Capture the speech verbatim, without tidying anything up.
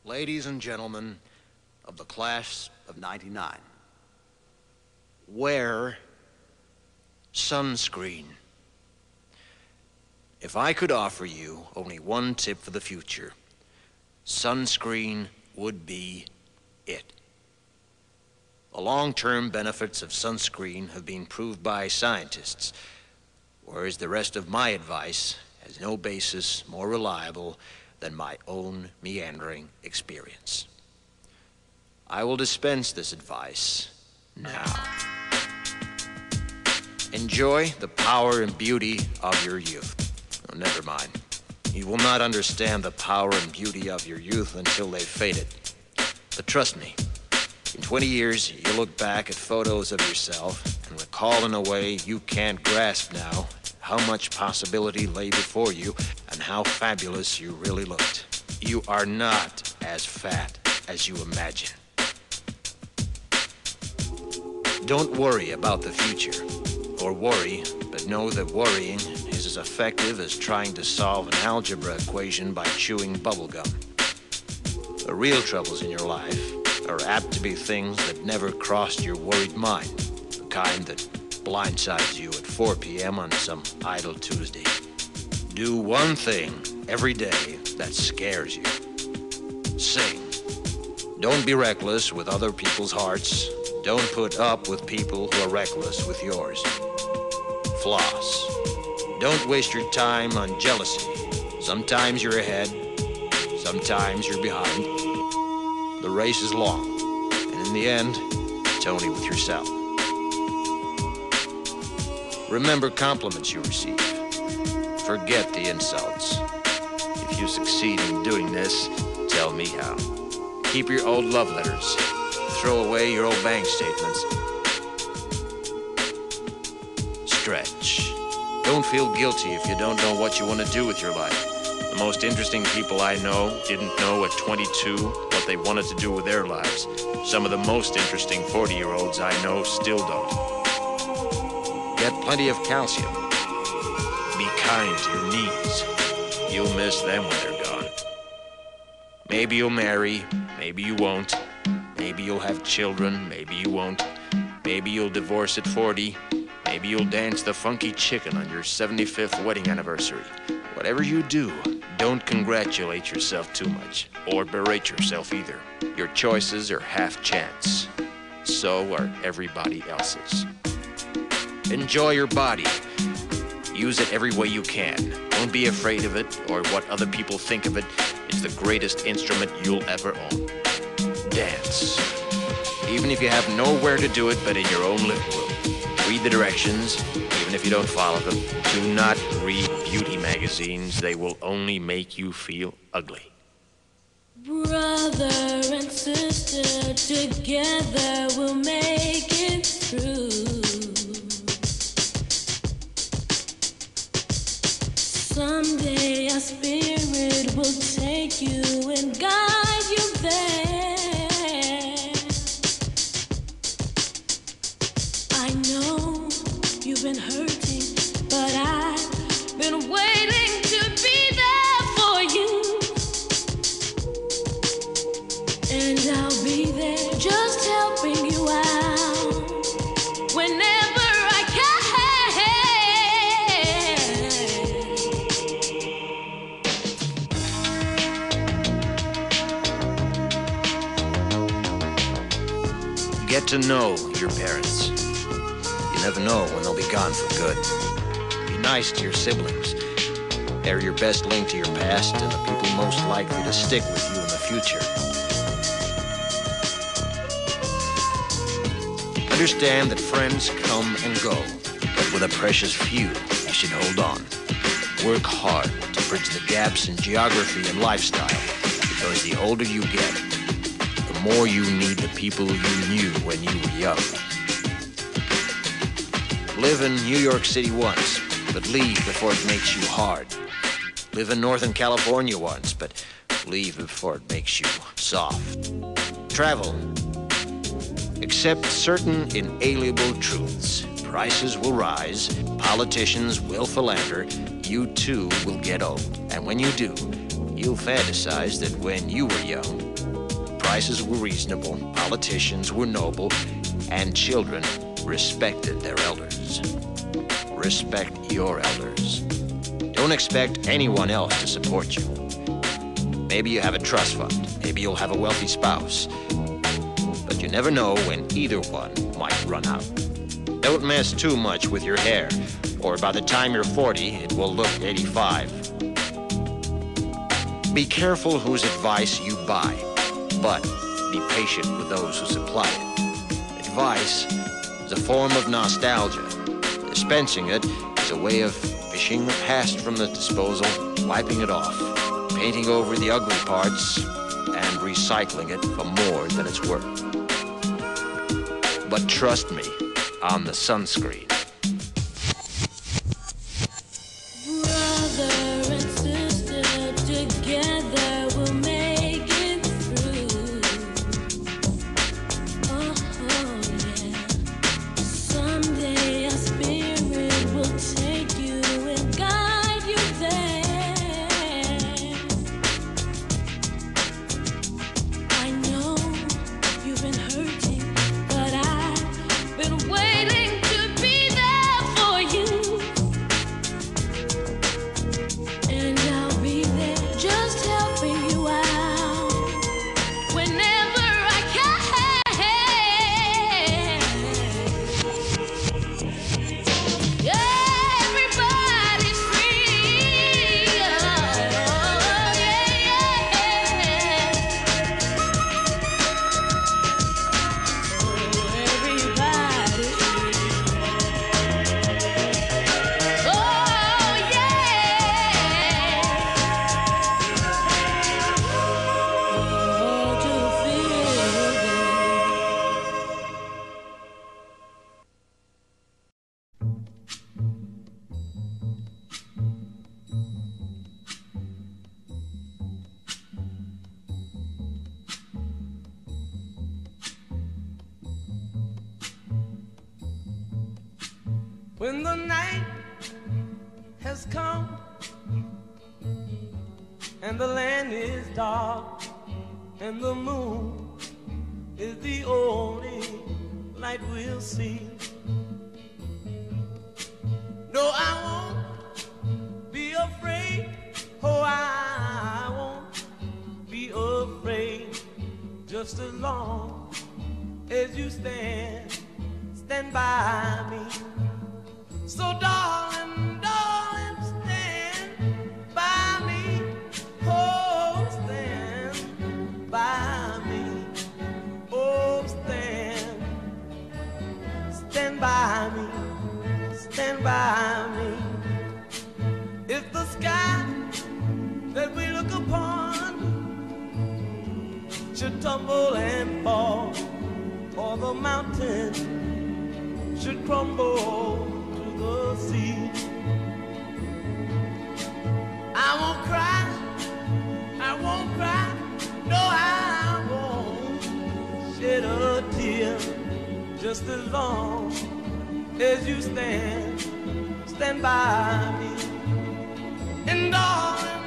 Ladies and gentlemen of the class of ninety-nine, wear sunscreen. If I could offer you only one tip for the future, sunscreen would be it. The long-term benefits of sunscreen have been proved by scientists, whereas the rest of my advice has no basis more reliable than my own meandering experience. I will dispense this advice now. Enjoy the power and beauty of your youth. Oh, never mind. You will not understand the power and beauty of your youth until they've faded. But trust me, in twenty years, you'll look back at photos of yourself and recall in a way you can't grasp now how much possibility lay before you and how fabulous you really looked. You are not as fat as you imagine. Don't worry about the future, or worry, but know that worrying is as effective as trying to solve an algebra equation by chewing bubblegum. The real troubles in your life are apt to be things that never crossed your worried mind, the kind that blindsides you at four p m on some idle Tuesday. Do one thing every day that scares you. Sing. Don't be reckless with other people's hearts. Don't put up with people who are reckless with yours. Floss. Don't waste your time on jealousy. Sometimes you're ahead, sometimes you're behind. The race is long, and in the end, it's only with yourself. Remember compliments you receive. Forget the insults. If you succeed in doing this, tell me how. Keep your old love letters. Throw away your old bank statements. Stretch. Don't feel guilty if you don't know what you want to do with your life. The most interesting people I know didn't know at twenty-two what they wanted to do with their lives. Some of the most interesting forty-year-olds I know still don't. Get plenty of calcium. Be kind to your knees. You'll miss them when they're gone. Maybe you'll marry, maybe you won't. Maybe you'll have children, maybe you won't. Maybe you'll divorce at forty. Maybe you'll dance the funky chicken on your seventy-fifth wedding anniversary. Whatever you do, don't congratulate yourself too much, or berate yourself either. Your choices are half chance. So are everybody else's. Enjoy your body. Use it every way you can. Don't be afraid of it or what other people think of it. It's the greatest instrument you'll ever own. Dance. Even if you have nowhere to do it but in your own living room. Read the directions, even if you don't follow them. Do not read beauty magazines. They will only make you feel ugly. Brother and sister, together we'll make it through. Someday our spirit will take you and guide you there. I know you've been hurting, but I've been waiting to be there for you. And I'll be there just helping you out whenever I can. Get to know your parents. You never know when they'll be gone for good. Be nice to your siblings. They're your best link to your past and the people most likely to stick with you in the future. Understand that friends come and go, but with a precious few, you should hold on. Work hard to bridge the gaps in geography and lifestyle, because the older you get, the more you need the people you knew when you were young. Live in New York City once, but leave before it makes you hard. Live in Northern California once, but leave before it makes you soft. Travel. Accept certain inalienable truths. Prices will rise, politicians will philander, you too will get old. And when you do, you'll fantasize that when you were young, prices were reasonable, politicians were noble, and children respected their elders. Respect your elders. Don't expect anyone else to support you. Maybe you have a trust fund. Maybe you'll have a wealthy spouse. But you never know when either one might run out. Don't mess too much with your hair, or by the time you're forty, it will look eighty-five. Be careful whose advice you buy, but be patient with those who supply it. Advice is a form of nostalgia. Dispensing it is a way of fishing the past from the disposal, wiping it off, painting over the ugly parts, and recycling it for more than it's worth. But trust me on the sunscreen. Brother and sister, together we'll make it through. Oh, yeah. Someday our spirit will take you and guide you there. I know you've been hurting, but I've been waiting to be there for you. And I'll be there just helping you out whenever I can. Yeah, everybody's free. Oh, yeah, yeah. Oh, everybody's free. Oh, yeah. Oh, to feel good. When the night has come and the land is dark and the moon is the only light we'll see. No, I won't be afraid. Oh, I won't be afraid. Just as long as you stand, stand by me. So darling, darling, stand by me. Oh, stand by me. Oh, stand, stand by me. Stand by me. If the sky that we look upon should tumble and fall, or the mountain should crumble to the sea, I won't cry, I won't cry, no, I won't shed a tear. Just as long as you stand, stand by me. And darling,